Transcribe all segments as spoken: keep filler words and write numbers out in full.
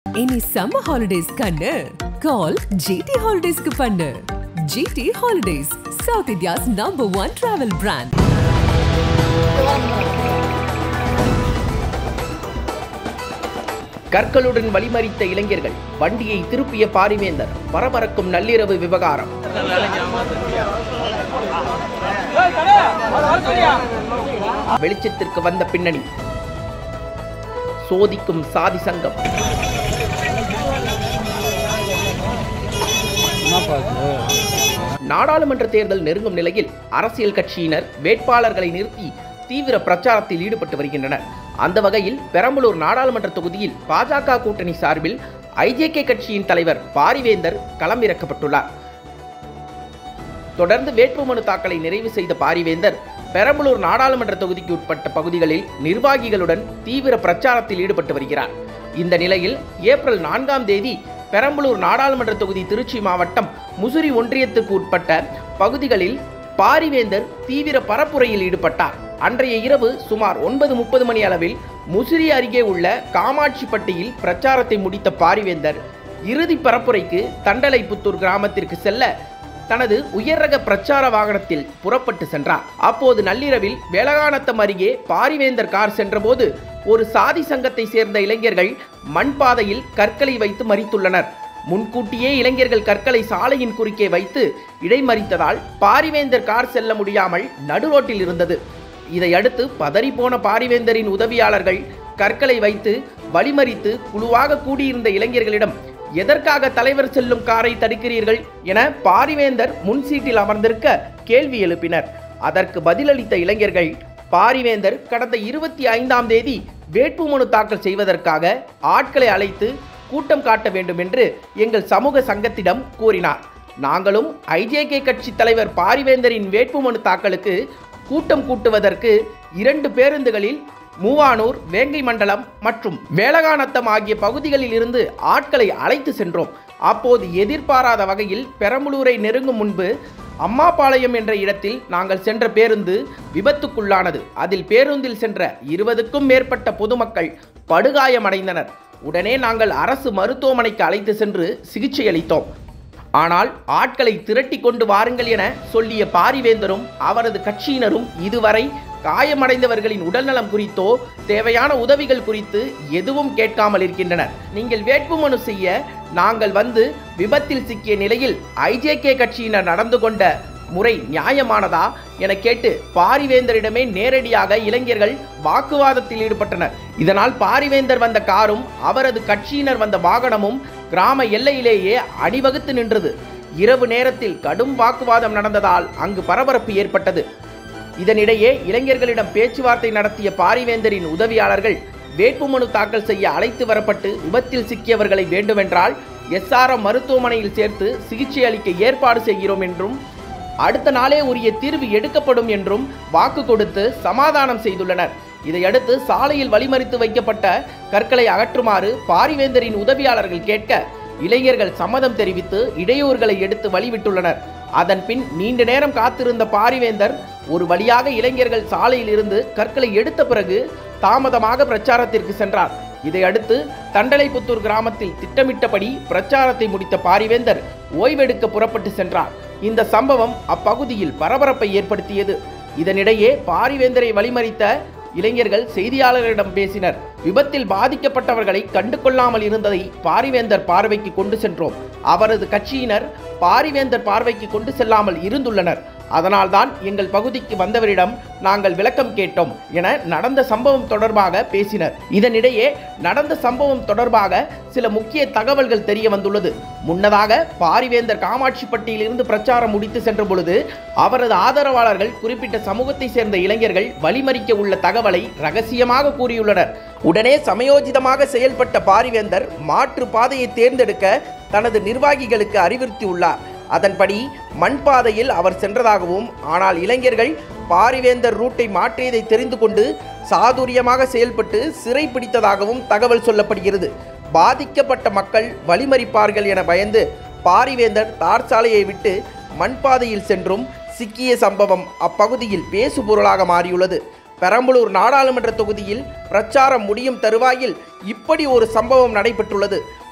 இனி summer holidays கண்ணு call G T Holidays க்கு பண்ணு. G T Holidays, South India's number one travel brand. கற்களுடன் வழிமறித்த இளைஞர்கள், வண்டியை திருப்பிய பாரிவேந்தர், பரபரக்கும் நள்ளிரவு விவகாரம். வெளிச்சத்திற்கு வந்த பின்னணி, சோதிக்கும் சாதி சங்கம். நாடாளுமன்ற தேர்தல் நெருங்கும் நிலையில் அரசியல் கட்சியினர் வேட்பாளர்களை நிறுத்தி தீவிர பிரச்சாரத்தில் ஈடுபட்டு வருகின்றனர். அந்த வகையில் பெரம்பலூர் நாடாளுமன்ற தொகுதியில் பாஜக கூட்டணி சார்பில் ஐ ஜே கே கட்சியின் தலைவர் பாரிவேந்தர் களமிறக்கப்பட்டுள்ளார். தொடர்ந்து வேட்புமனு தாக்கலை நிறைவு செய்த பாரிவேந்தர் பெரம்பலூர் நாடாளுமன்ற தொகுதிக்கு உட்பட்ட பகுதிகளில் நிர்வாகிகளுடன் தீவிர பிரச்சாரத்தில் ஈடுபட்டு வருகிறார். இந்த நிலையில் ஏப்ரல் நான்காம் தேதி பெரம்பலூர் நாடாளுமன்ற தொகுதி திருச்சி மாவட்டம் முசிறி ஒன்றியத்துக்கு உட்பட்ட பகுதிகளில் பாரிவேந்தர் தீவிர பரப்புரையில் ஈடுபட்டார். அன்றைய இரவு சுமார் ஒன்பது முப்பது மணி அளவில் முசிறி அருகே உள்ள காமாட்சிப்பட்டியில் பிரச்சாரத்தை முடித்த பாரிவேந்தர் இறுதி பரப்புரைக்கு தண்டலைப்புத்தூர் கிராமத்திற்கு செல்ல தனது உயர் ரக பிரச்சார வாகனத்தில் புறப்பட்டு சென்றார். அப்போது நள்ளிரவில் வேலகானத்தம் அருகே பாரிவேந்தர் கார் சென்றபோது ஒரு சாதி சங்கத்தை சேர்ந்த இளைஞர்கள் மண்பாதையில் கற்களை வைத்து மறித்துள்ளனர். முன்கூட்டியே இளைஞர்கள் கற்களை சாலையின் குறுக்கே வைத்து இடைமறித்ததால் பாரிவேந்தர் கார் செல்ல முடியாமல் நடுரோட்டில் இருந்தது. இதையடுத்து பதறிப்போன பாரிவேந்தரின் உதவியாளர்கள் கற்களை வைத்து வழிமறித்து குழுவாக கூடியிருந்த இளைஞர்களிடம், எதற்காக தலைவர் செல்லும் காரை தடுக்கிறீர்கள் என பாரிவேந்தர் முன் சீட்டில் அமர்ந்திருக்க கேள்வி எழுப்பினர். அதற்கு பதிலளித்த இளைஞர்கள், பாரிவேந்தர் கடந்த இருபத்தி ஐந்தாம் தேதி வேட்புமனு தாக்கல் செய்வதற்காக ஆட்களை அழைத்து கூட்டம் காட்ட வேண்டும் என்று எங்கள் சமூக சங்கத்திடம் கூறினார். நாங்களும் ஐ ஜே கே கட்சி தலைவர் பாரிவேந்தரின் வேட்புமனு தாக்கலுக்கு கூட்டம் கூட்டுவதற்கு இரண்டு பேருந்துகளில் மூவானூர், வேங்கை மண்டலம் மற்றும் வேலகானத்தம் ஆகிய பகுதிகளில் இருந்து ஆட்களை அழைத்து சென்றோம். அப்போது எதிர்பாராத வகையில் பெரம்பலூரை நெருங்கும் முன்பு அம்மாபாளையம் என்ற இடத்தில் நாங்கள் சென்ற பேருந்து விபத்துக்குள்ளானது. அதில் பேருந்தில் சென்ற இருபதுக்கும் மேற்பட்ட பொதுமக்கள் படுகாயமடைந்தனர். உடனே நாங்கள் அரசு மருத்துவமனைக்கு அழைத்து சென்று சிகிச்சை அளித்தோம். ஆனால் ஆட்களை திரட்டி கொண்டு வாருங்கள் என சொல்லிய பாரிவேந்தரும் அவரது கட்சியினரும் இதுவரை காயமடைந்தவர்களின் உடல்நலம் குறித்தோ தேவையான உதவிகள் குறித்து எதுவும் கேட்காமல் இருக்கின்றனர். நீங்கள் வேட்புமனு செய்ய நாங்கள் வந்து விபத்தில் சிக்கிய நிலையில் ஐ ஜே கே கட்சியினர் நடந்து கொண்ட முறை நியாயமானதா என கேட்டு பாரிவேந்தரிடமே நேரடியாக இளைஞர்கள் வாக்குவாதத்தில் ஈடுபட்டனர். இதனால் பாரிவேந்தர் வந்த காரும் அவரது கட்சியினர் வந்த வாகனமும் கிராம எல்லையிலேயே அணிவகுத்து நின்றது. இரவு நேரத்தில் கடும் வாக்குவாதம் நடந்ததால் அங்கு பரபரப்பு ஏற்பட்டது. இதனிடையே இளைஞர்களிடம் பேச்சுவார்த்தை நடத்திய பாரிவேந்தரின் உதவியாளர்கள் வேட்புமனு தாக்கல் செய்ய அழைத்து வரப்பட்டு விபத்தில் சிக்கியவர்களை வேண்டுமென்றால் எஸ் ஆர் எம் மருத்துவமனையில் சேர்த்து சிகிச்சை அளிக்க ஏற்பாடு செய்கிறோம் என்றும் அடுத்த நாளே உரிய தீர்வு எடுக்கப்படும் என்றும் வாக்கு கொடுத்து சமாதானம் செய்துள்ளனர். இதையடுத்து சாலையில் வழிமறித்து வைக்கப்பட்ட கற்களை அகற்றுமாறு பாரிவேந்தரின் உதவியாளர்கள் கேட்க இளைஞர்கள் சம்மதம் தெரிவித்து இடையூறுகளை எடுத்து வழிவிட்டுள்ளனர். அதன் பின் நீண்ட நேரம் காத்திருந்த பாரிவேந்தர் ஒரு வழியாக இளைஞர்கள் சாலையில் இருந்து கற்களை எடுத்த பிறகு தாமதமாக பிரச்சாரத்திற்கு சென்றார். இதையடுத்து தண்டலைப்புத்தூர் கிராமத்தில் திட்டமிட்டபடி பிரச்சாரத்தை முடித்த பாரிவேந்தர் ஓய்வெடுக்க புறப்பட்டு சென்றார். இந்த சம்பவம் அப்பகுதியில் பரபரப்பை ஏற்படுத்தியது. இதனிடையே பாரிவேந்தரை வழிமறித்த இளைஞர்கள் செய்தியாளர்களிடம் பேசினர். விபத்தில் பாதிக்கப்பட்டவர்களை கண்டு கொள்ளாமல் இருந்ததை பாரிவேந்தர் பார்வைக்கு கொண்டு சென்றோம். அவரது கட்சியினர் பாரிவேந்தர் பார்வைக்கு கொண்டு செல்லாமல் இருந்துள்ளனர். அதனால்தான் எங்கள் பகுதிக்கு வந்தவரிடம் நாங்கள் விளக்கம் கேட்டோம் என நடந்த சம்பவம் தொடர்பாக பேசினர். இதனிடையே நடந்த சம்பவம் தொடர்பாக சில முக்கிய தகவல்கள் தெரிய வந்துள்ளது. முன்னதாக பாரிவேந்தர் காமாட்சிப்பட்டியில் இருந்து பிரச்சாரம் முடித்து சென்ற பொழுது அவரது ஆதரவாளர்கள் குறிப்பிட்ட சமூகத்தை சேர்ந்த இளைஞர்கள் வழிமறிக்க உள்ள தகவலை ரகசியமாக கூறியுள்ளனர். உடனே சமயோஜிதமாக செயல்பட்ட பாரிவேந்தர் மாற்று பாதையை தேர்ந்தெடுக்க தனது நிர்வாகிகளுக்கு அறிவுறுத்தியுள்ளார். அதன்படி மண்பாதையில் அவர் சென்றதாகவும், ஆனால் இளைஞர்கள் பாரிவேந்தர் ரூட்டை மாற்றியதை தெரிந்து கொண்டு சாதுரியமாக செயல்பட்டு சிறை பிடித்ததாகவும் தகவல் சொல்லப்படுகிறது. பாதிக்கப்பட்ட மக்கள் வழிமறிப்பார்கள் என பயந்து பாரிவேந்தர் தார் சாலையை விட்டு மண்பாதையில் சென்றும் சிக்கிய சம்பவம் அப்பகுதியில் பேசுபொருளாக மாறியுள்ளது. பெரம்பலூர் நாடாளுமன்ற தொகுதியில் பிரச்சாரம் முடியும் தருவாயில் இப்படி ஒரு சம்பவம் நடைபெற்றுள்ளது.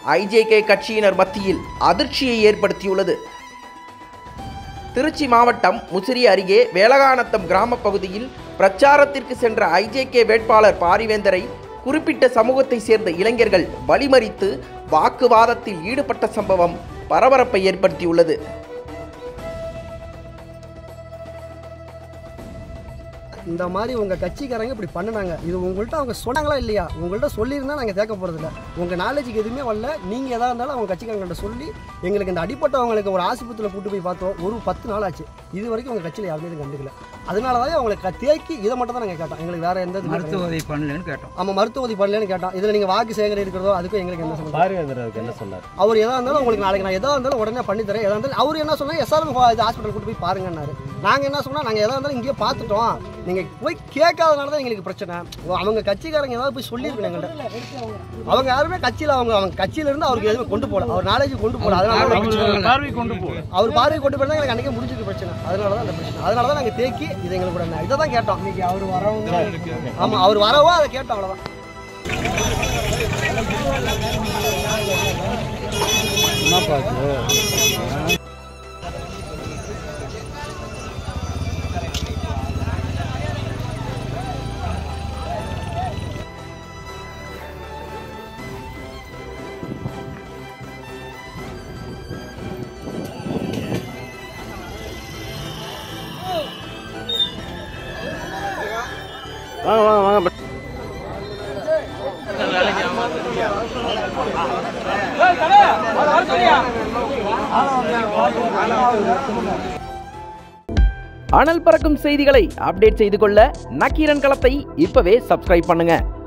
ஐஜேகே கட்சியினர் மத்தியில் அதிர்ச்சியை ஏற்படுத்தியுள்ளது. திருச்சி மாவட்டம் முசிறி அருகே வேலகானத்தம் கிராம பகுதியில் பிரச்சாரத்திற்கு சென்ற ஐஜேகே வேட்பாளர் பாரிவேந்தரை குறிப்பிட்ட சமூகத்தை சேர்ந்த இளைஞர்கள் வழிமறித்து வாக்குவாதத்தில் ஈடுபட்ட சம்பவம் பரபரப்பை ஏற்படுத்தியுள்ளது. இந்த மாதிரி உங்கள் கட்சிக்காரங்க இப்படி பண்ணினாங்க, இது உங்கள்கிட்ட அவங்க சொன்னாங்களா இல்லையா? உங்கள்கிட்ட சொல்லியிருந்தா நாங்கள் கேட்க போகிறதில்ல. உங்கள் நாலேஜுக்கு எதுவுமே வரல. நீங்கள் எதாக இருந்தாலும் அவங்க கட்சிக்காரங்கள்ட்ட சொல்லி எங்களுக்கு இந்த அடிப்பட்டவங்களுக்கு ஒரு ஆஸ்பத்திரியில் கூட்டு போய் பார்த்தோம். ஒரு பத்து நாள் ஆச்சு. இது வரைக்கும் உங்கள் கட்சியில் யாருமே இது கண்டுக்கல. அதனால தான் அவங்களுக்கு தேக்கி இதை மட்டும் தான் நாங்கள் கேட்டோம். எங்களுக்கு வேறு எந்த மருத்துவ உதவி பண்ணலன்னு கேட்டோம். ஆமாம், மருத்துவ உதவி பண்ணலன்னு கேட்டோம். இதில் நீங்கள் வாக்கு சேகரி இருக்கிறதோ அதுக்கும் எங்களுக்கு என்ன சொன்னார்? என்ன சொன்னார் அவர்? எதாக இருந்தாலும் உங்களுக்கு நாளைக்கு நான் எதாக இருந்தாலும் உடனே பண்ணித்தரேன். எதாக இருந்தாலும் அவர் என்ன சொன்னால் எஸ்ஆர்எம் இது ஹாஸ்பிட்டல் கூட்டு போய் பாருங்கன்னாரு. நாங்கள் என்ன சொன்னால் நாங்கள் எதாக இருந்தாலும் இங்கேயே பார்த்துட்டோம், நீங்கள் போய் கேட்காதனால தான் எங்களுக்கு பிரச்சனை. அவங்க கட்சிக்காரங்க ஏதாவது போய் சொல்லியிருக்கணும் எங்கள்கிட்ட. அவங்க யாருமே கட்சியில் அவங்க அவங்க கட்சியிலேருந்து அவருக்கு எதுவுமே கொண்டு போகல, அவர் நாலேஜ் கொண்டு போகல. அதனால பார்வை கொண்டு போகல. அவர் பார்வை கொண்டு போய் தான் எங்களுக்கு அன்றைக்கே முடிஞ்சிருக்கு பிரச்சனை. அதனால தான் அந்த பிரச்சனை. அதனால தான் நாங்கள் தேக்கி இதை எங்களுக்கு கூட இதை தான் கேட்டோம். இன்னைக்கு அவர் வரவங்க, ஆமாம் அவர் வரவோ அதை கேட்டோம், அவ்வளோதான். என்ன பார்த்து வாங்க வாங்க வாங்க அனல் பறக்கும் செய்திகளை அப்டேட் செய்து கொள்ள நக்கீரன் களத்தை இப்பவே சப்ஸ்கிரைப் பண்ணுங்க.